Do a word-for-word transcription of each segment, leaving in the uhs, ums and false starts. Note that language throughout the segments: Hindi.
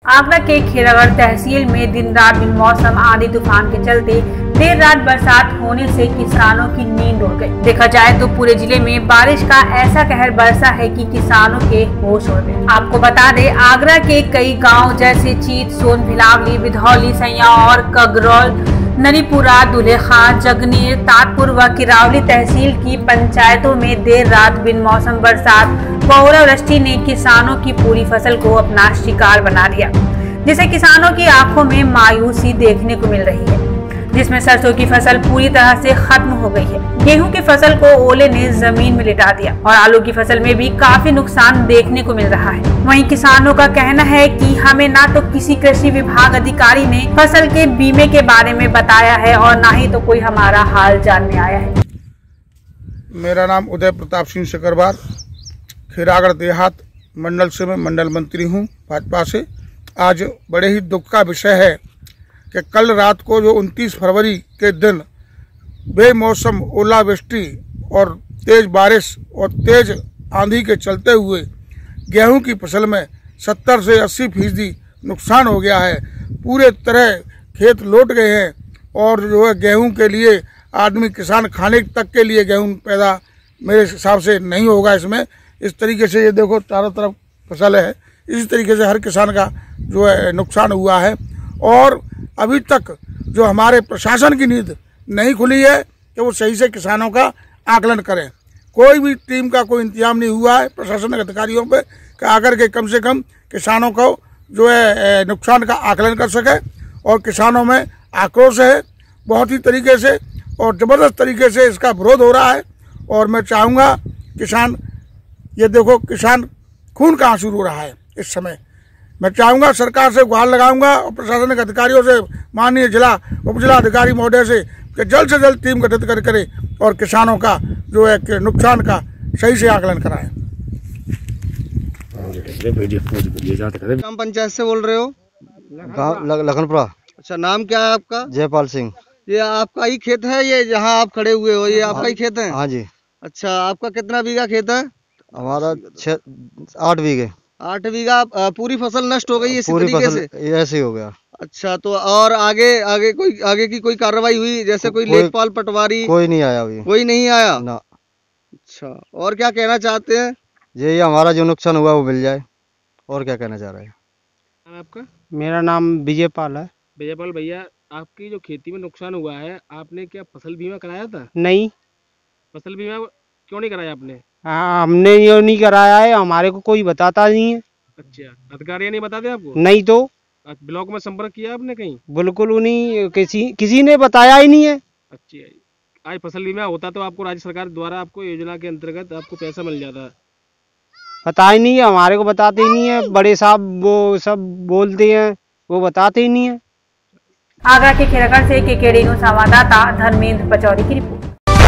आगरा के खेरागढ़ तहसील में दिन रात बिनमौसम आंधी तूफान के चलते देर रात बरसात होने से किसानों की नींद उड़ गई। देखा जाए तो पूरे जिले में बारिश का ऐसा कहर बरसा है कि किसानों के होश उड़ गए। आपको बता दें, आगरा के कई गांव जैसे चीत, सोन भिलावली, विधौली, सैया और कगरौल, नरीपुरा, दुलेखा, जगनीर, ताजपुर व किरावली तहसील की पंचायतों में देर रात बिनमौसम बरसात व ओलावृष्टि ने किसानों की पूरी फसल को अपना शिकार बना दिया, जिसे किसानों की आंखों में मायूसी देखने को मिल रही है, जिसमें सरसों की फसल पूरी तरह से खत्म हो गई है। गेहूं की फसल को ओले ने जमीन में लिटा दिया और आलू की फसल में भी काफी नुकसान देखने को मिल रहा है। वहीं किसानों का कहना है कि हमें ना तो किसी कृषि विभाग अधिकारी ने फसल के बीमे के बारे में बताया है और ना ही तो कोई हमारा हाल जानने आया है। मेरा नाम उदय प्रताप सिंह सकरवार, खेरागढ़ देहात मंडल से मैं मंडल मंत्री हूँ भाजपा से। आज बड़े ही दुख का विषय है कि कल रात को जो उनतीस फरवरी के दिन बेमौसम ओलावृष्टि और तेज बारिश और तेज आंधी के चलते हुए गेहूं की फसल में सत्तर से अस्सी फीसदी नुकसान हो गया है। पूरे तरह खेत लौट गए हैं और जो है गेहूं के लिए आदमी किसान खाने तक के लिए गेहूं पैदा मेरे हिसाब से नहीं होगा इसमें। इस तरीके से ये देखो चारों तरफ फसल है, इसी तरीके से हर किसान का जो है नुकसान हुआ है। और अभी तक जो हमारे प्रशासन की नींद नहीं खुली है कि वो सही से किसानों का आकलन करें। कोई भी टीम का कोई इंतजाम नहीं हुआ है प्रशासनिक अधिकारियों पे कि आकर के कम से कम किसानों को जो है नुकसान का आकलन कर सके। और किसानों में आक्रोश है बहुत ही तरीके से और ज़बरदस्त तरीके से इसका विरोध हो रहा है। और मैं चाहूँगा किसान, ये देखो किसान खून का आंसू रो रहा है इस समय। मैं चाहूँगा सरकार से गुहार लगाऊंगा और प्रशासनिक अधिकारियों से, माननीय जिला उप जिला अधिकारी महोदय से कि जल्द से जल्द टीम गठित कर करे और किसानों का जो है कि नुकसान का सही से आकलन कराएं। ग्राम पंचायत से बोल रहे हो? लखनपुरा। अच्छा, नाम क्या है आपका? जयपाल सिंह। ये आपका ही खेत है? ये जहाँ आप खड़े हुए हो ये आपका ही खेत है? हाँ जी। अच्छा, आपका कितना बीघा खेत है? हमारा छह आठ बीघे। आठ बीघा। पूरी फसल नष्ट हो गई इसी तरीके से? ऐसे ही हो गया। अच्छा, तो और आगे आगे कोई आगे की कोई कार्रवाई हुई? जैसे कोई लेखपाल पटवारी? कोई नहीं आया अभी। कोई नहीं आया ना। अच्छा, और क्या कहना चाहते हैं? यही हमारा जो नुकसान हुआ वो मिल जाए, और क्या कहना चाह रहे हैं। आपका? मेरा नाम विजयपाल है। विजयपाल भैया, आपकी जो खेती में नुकसान हुआ है, आपने क्या फसल बीमा कराया था? नहीं। फसल बीमा क्यों नहीं कराया आपने? हाँ, हमने ये नहीं कराया है, हमारे को कोई बताता नहीं है। अच्छा, अधिकारी नहीं बताते आपको? नहीं तो। ब्लॉक में संपर्क किया आपने कहीं? बिल्कुल नहीं, किसी किसी ने बताया ही नहीं है। अच्छा, आज फसल बीमा होता तो आपको राज्य सरकार द्वारा आपको योजना के अंतर्गत आपको पैसा मिल जाता। पता ही नहीं है, हमारे को बताते ही नहीं है। बड़े साहब वो सब बोलते हैं, वो बताते ही नहीं है। आगरा के खेरागढ़ से केकेडी न्यूज़ संवाददाता धर्मेंद्र पचौरी की रिपोर्ट।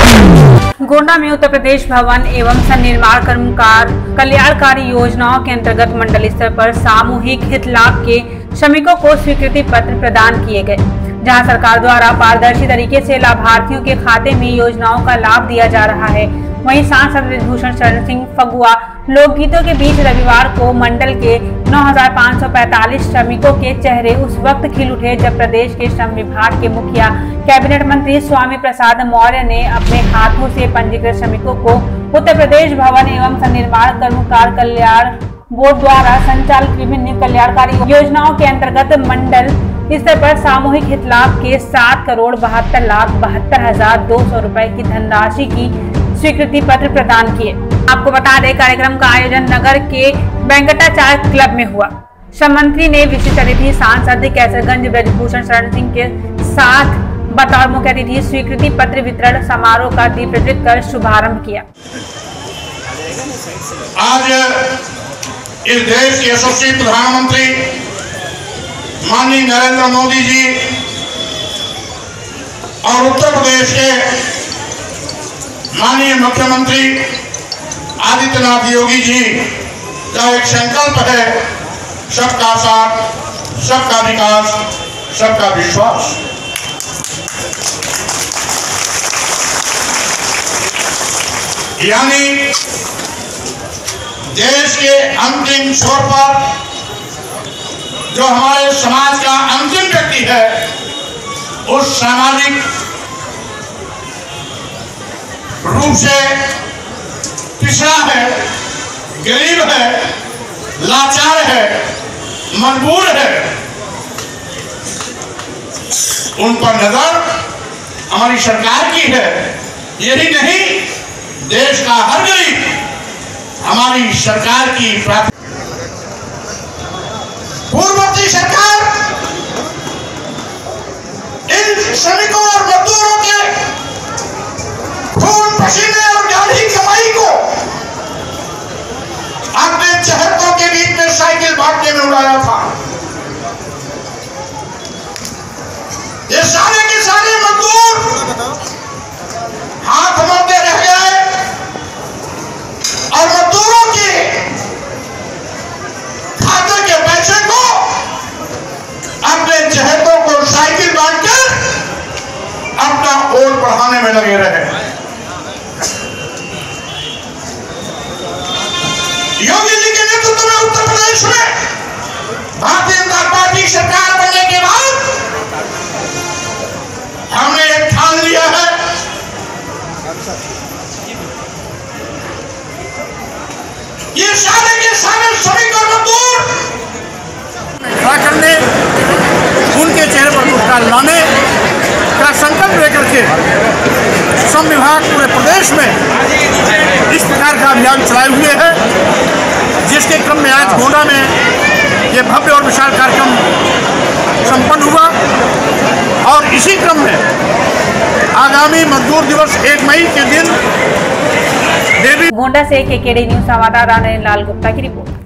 गोंडा में उत्तर प्रदेश भवन एवं सन्निर्माण कर्मकार कल्याणकारी योजनाओं के अंतर्गत मंडल स्तर पर सामूहिक हित लाभ के श्रमिकों को स्वीकृति पत्र प्रदान किए गए, जहां सरकार द्वारा पारदर्शी तरीके से लाभार्थियों के खाते में योजनाओं का लाभ दिया जा रहा है। वहीं सांसद विभूषण शरण सिंह फगुआ लोकगीतों के बीच रविवार को मंडल के नौ हजार पाँच सौ पैंतालीस श्रमिकों के चेहरे उस वक्त खिल उठे जब प्रदेश के श्रम विभाग के मुखिया कैबिनेट मंत्री स्वामी प्रसाद मौर्य ने अपने हाथों से पंजीकृत श्रमिकों को उत्तर प्रदेश भवन एवं सन्निर्माण कर्मकार कल्याण बोर्ड द्वारा संचालित विभिन्न कल्याणकारी योजनाओं के अंतर्गत मंडल स्तर पर सामूहिक हित लाभ के सात करोड़ बहत्तर लाख बहत्तर हजार दो सौ रूपए की धनराशि की स्वीकृति पत्र प्रदान किए। आपको बता दें, कार्यक्रम का आयोजन नगर के वेंकटाचार्य क्लब में हुआ। श्रम मंत्री ने विशिष्ट अतिथि सांसद कैसरगंज ब्रजभूषण शरण सिंह के साथ बतौर मुख्य अतिथि स्वीकृति पत्र वितरण समारोह का दीप प्रज्वलित कर शुभारंभ किया। आज इस देश के यशस्वी प्रधानमंत्री माननीय नरेंद्र मोदी जी और उत्तर प्रदेश के माननीय मुख्यमंत्री आदित्यनाथ योगी जी का एक संकल्प है, सबका साथ, सबका विकास, सबका विश्वास। यानी देश के अंतिम छोर पर जो हमारे समाज का अंतिम व्यक्ति है, उस सामाजिक रूप से पिछड़ा है, गरीब है, लाचार है, मजबूर है, उन पर नजर हमारी सरकार की है। यही नहीं, देश का हर गरीब हमारी सरकार की प्राथमिकता। पूर्ववर्ती सरकार इन श्रमिकों और मजदूरों के खून पसीने और गाढ़ी कमाई को अपने चहेतों के बीच में साइकिल बांटने में उड़ाया था। ये सारे के सारे मजदूर हाथ मोड़ते रह गए और मजदूरों के खाते के पैसे को अपने चहेतों को साइकिल बांटकर अपना वोट बढ़ाने में लगे रहे। योगी जी के नेतृत्व में उत्तर प्रदेश में भारतीय जनता पार्टी सरकार बनने के बाद हमने एक ठान लिया है, ये सारे के सारे श्रमिक और मजदूर खड़ा करने, उनके चेहरे पर मुस्कान लाने का संकल्प लेकर के श्रम विभाग पूरे प्रदेश में इस प्रकार का अभियान चलाए हुए है, जिसके क्रम में आज गोंडा में ये भव्य और विशाल कार्यक्रम संपन्न हुआ। और इसी क्रम में आगामी मजदूर दिवस एक मई के दिन देवी गोंडा से केकेडी न्यूज संवाददाता नरेंद्र लाल गुप्ता की रिपोर्ट।